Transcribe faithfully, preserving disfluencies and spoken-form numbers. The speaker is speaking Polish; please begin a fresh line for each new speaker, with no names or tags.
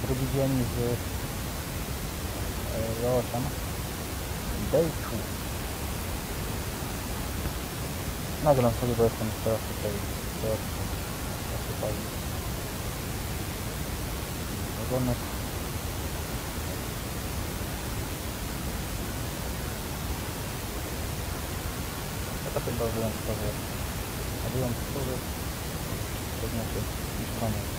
drugi dzień z osiem. Day two. Nagram sobie, bo jestem teraz tutaj teraz tutaj ogonek. Ja to chyba wyjątkowo, a wyjątkowy to znaczy niż koniec.